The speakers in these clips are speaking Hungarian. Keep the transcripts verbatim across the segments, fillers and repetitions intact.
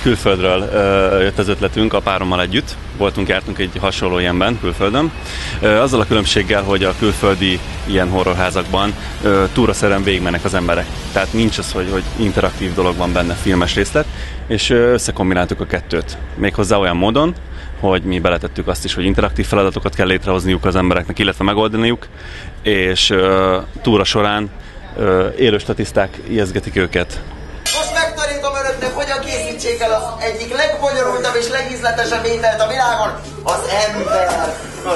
külföldről ö, jött az ötletünk a párommal együtt. Voltunk, jártunk egy hasonló ilyenben külföldön. Ö, azzal a különbséggel, hogy a külföldi ilyen horrorházakban ö, túraszerűen végigmennek az emberek. Tehát nincs az, hogy, hogy interaktív dolog van benne, filmes részlet, és ö, összekombináltuk a kettőt. Méghozzá olyan módon, hogy mi beletettük azt is, hogy interaktív feladatokat kell létrehozniuk az embereknek, illetve megoldaniuk, és ö, túra során ö, élő statiszták ijesztgetik őket. Most megtanítom önöknek, hogyan készítsék el az egyik legbonyolultabb és legízletesebb ételt a világon, az ember.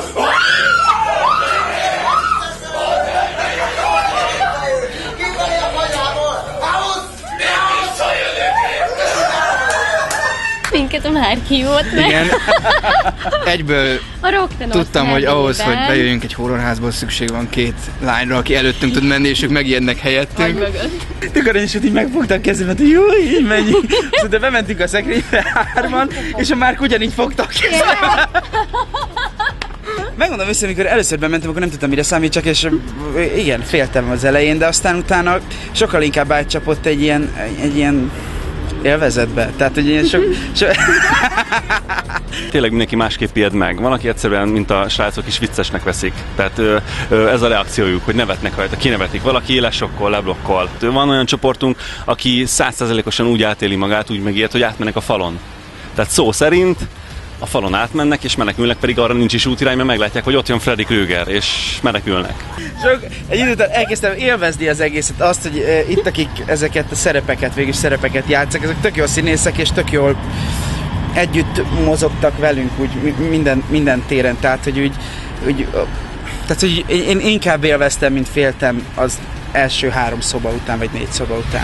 Minket már kihívott meg. Igen. Egyből tudtam, hogy ahhoz, hogy bejöjjünk egy horrorházból, szükség van két lányra, aki előttünk tud menni, és ők megijednek helyettünk. Mikor én is így megfogtam a kezemet, hogy jó, így menjünk. De bementünk a szekrénybe hárman, és a Márk ugyanígy fogta a kezemet. Megmondom össze, amikor először bementem, akkor nem tudtam, mire számítsak, és igen, féltem az elején, de aztán utána sokkal inkább átcsapott egy ilyen, egy ilyen élvezetbe. Tehát, hogy ilyen sok... so... Tényleg mindenki másképp ijed meg. Van, aki egyszerűen, mint a srácok is viccesnek veszik. Tehát ö, ö, ez a reakciójuk, hogy nevetnek rajta, kinevetik. Valaki lesokkol, leblokkol. Van olyan csoportunk, aki száz százalékosan úgy átéli magát, úgy megijed, hogy átmennek a falon. Tehát szó szerint a falon átmennek, és menekülnek, pedig arra nincs is útirány, mert meglátják, hogy ott jön Freddy Krueger, és menekülnek. Sok, egy idő után elkezdtem élvezni az egészet, azt, hogy e, itt akik ezeket a szerepeket, végül szerepeket játszak, ezek tök jó színészek, és tök jól együtt mozogtak velünk úgy minden, minden téren, tehát hogy úgy, úgy tehát, hogy én inkább élveztem, mint féltem az első három szoba után, vagy négy szoba után.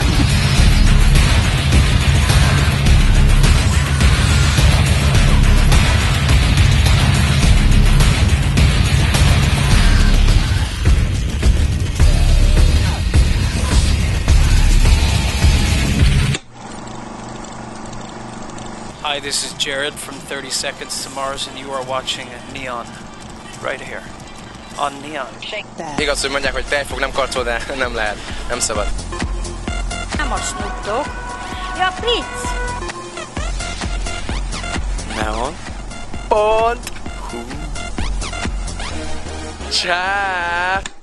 Hi, this is Jared from thirty seconds to Mars, and you are watching Neon, right here, on Neon. Shake that. Igaz, hogy mondják, hogy tejfog nem karcol, de nem lehet, nem szabad. Nem a Snoop ja, Prince. Neon. Pont. Hú. Csá.